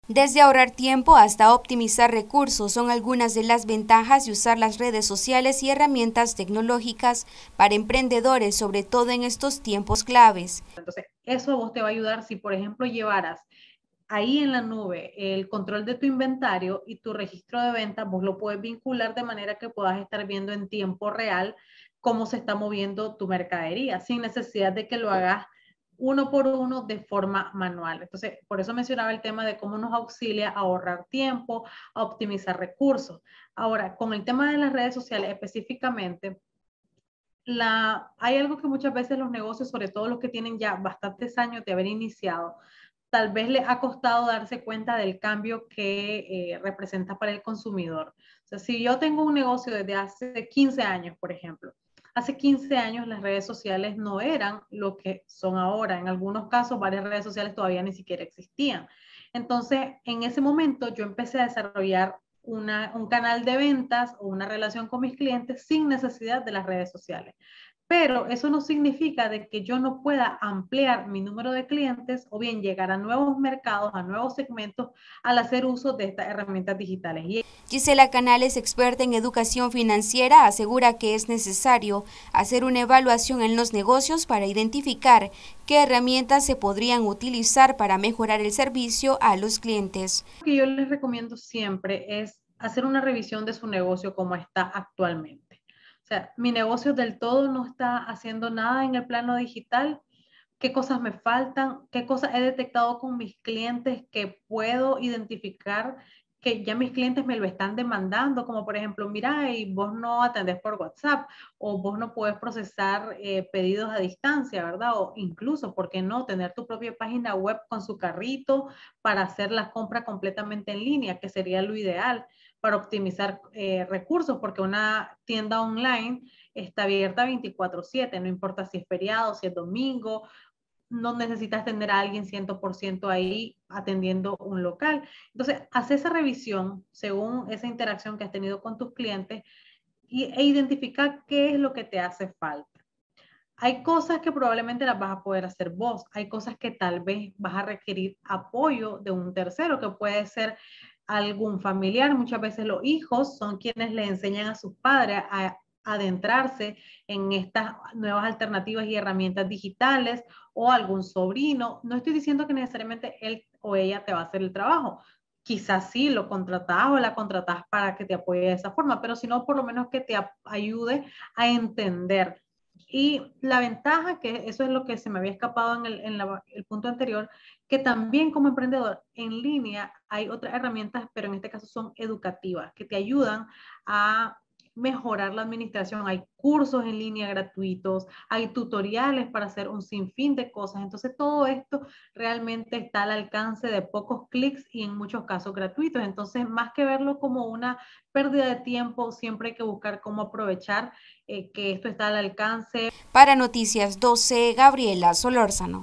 Desde ahorrar tiempo hasta optimizar recursos son algunas de las ventajas de usar las redes sociales y herramientas tecnológicas para emprendedores, sobre todo en estos tiempos claves. Entonces, eso a vos te va a ayudar si, por ejemplo, llevaras ahí en la nube el control de tu inventario y tu registro de ventas, vos lo puedes vincular de manera que puedas estar viendo en tiempo real cómo se está moviendo tu mercadería, sin necesidad de que lo hagas uno por uno de forma manual. Entonces, por eso mencionaba el tema de cómo nos auxilia a ahorrar tiempo, a optimizar recursos. Ahora, con el tema de las redes sociales específicamente, hay algo que muchas veces los negocios, sobre todo los que tienen ya bastantes años de haber iniciado, tal vez les ha costado darse cuenta del cambio que representa para el consumidor. O sea, si yo tengo un negocio desde hace 15 años, por ejemplo, hace 15 años las redes sociales no eran lo que son ahora. En algunos casos, varias redes sociales todavía ni siquiera existían. Entonces, en ese momento yo empecé a desarrollar un canal de ventas o una relación con mis clientes sin necesidad de las redes sociales. Pero eso no significa de que yo no pueda ampliar mi número de clientes o bien llegar a nuevos mercados, a nuevos segmentos al hacer uso de estas herramientas digitales. Gisela Canales, experta en educación financiera, asegura que es necesario hacer una evaluación en los negocios para identificar qué herramientas se podrían utilizar para mejorar el servicio a los clientes. Lo que yo les recomiendo siempre es hacer una revisión de su negocio como está actualmente. O sea, mi negocio del todo no está haciendo nada en el plano digital. ¿Qué cosas me faltan? ¿Qué cosas he detectado con mis clientes que puedo identificar que ya mis clientes me lo están demandando? Como por ejemplo, mira, y vos no atendés por WhatsApp o vos no puedes procesar pedidos a distancia, ¿verdad? O incluso, ¿por qué no? Tener tu propia página web con su carrito para hacer la compra completamente en línea, que sería lo ideal para optimizar recursos, porque una tienda online está abierta 24/7, no importa si es feriado, si es domingo, no necesitas tener a alguien 100% ahí atendiendo un local. Entonces, haz esa revisión según esa interacción que has tenido con tus clientes e identifica qué es lo que te hace falta. Hay cosas que probablemente las vas a poder hacer vos, hay cosas que tal vez vas a requerir apoyo de un tercero, que puede ser algún familiar. Muchas veces los hijos son quienes le enseñan a sus padres a adentrarse en estas nuevas alternativas y herramientas digitales, o algún sobrino. No estoy diciendo que necesariamente él o ella te va a hacer el trabajo. Quizás sí lo contratás o la contratás para que te apoye de esa forma, pero si no, por lo menos que te ayude a entender. Y la ventaja, que eso es lo que se me había escapado el punto anterior, que también como emprendedor en línea hay otras herramientas, pero en este caso son educativas, que te ayudan a mejorar la administración. Hay cursos en línea gratuitos, hay tutoriales para hacer un sinfín de cosas. Entonces todo esto realmente está al alcance de pocos clics y en muchos casos gratuitos. Entonces, más que verlo como una pérdida de tiempo, siempre hay que buscar cómo aprovechar que esto está al alcance. Para Noticias 12, Gabriela Solórzano.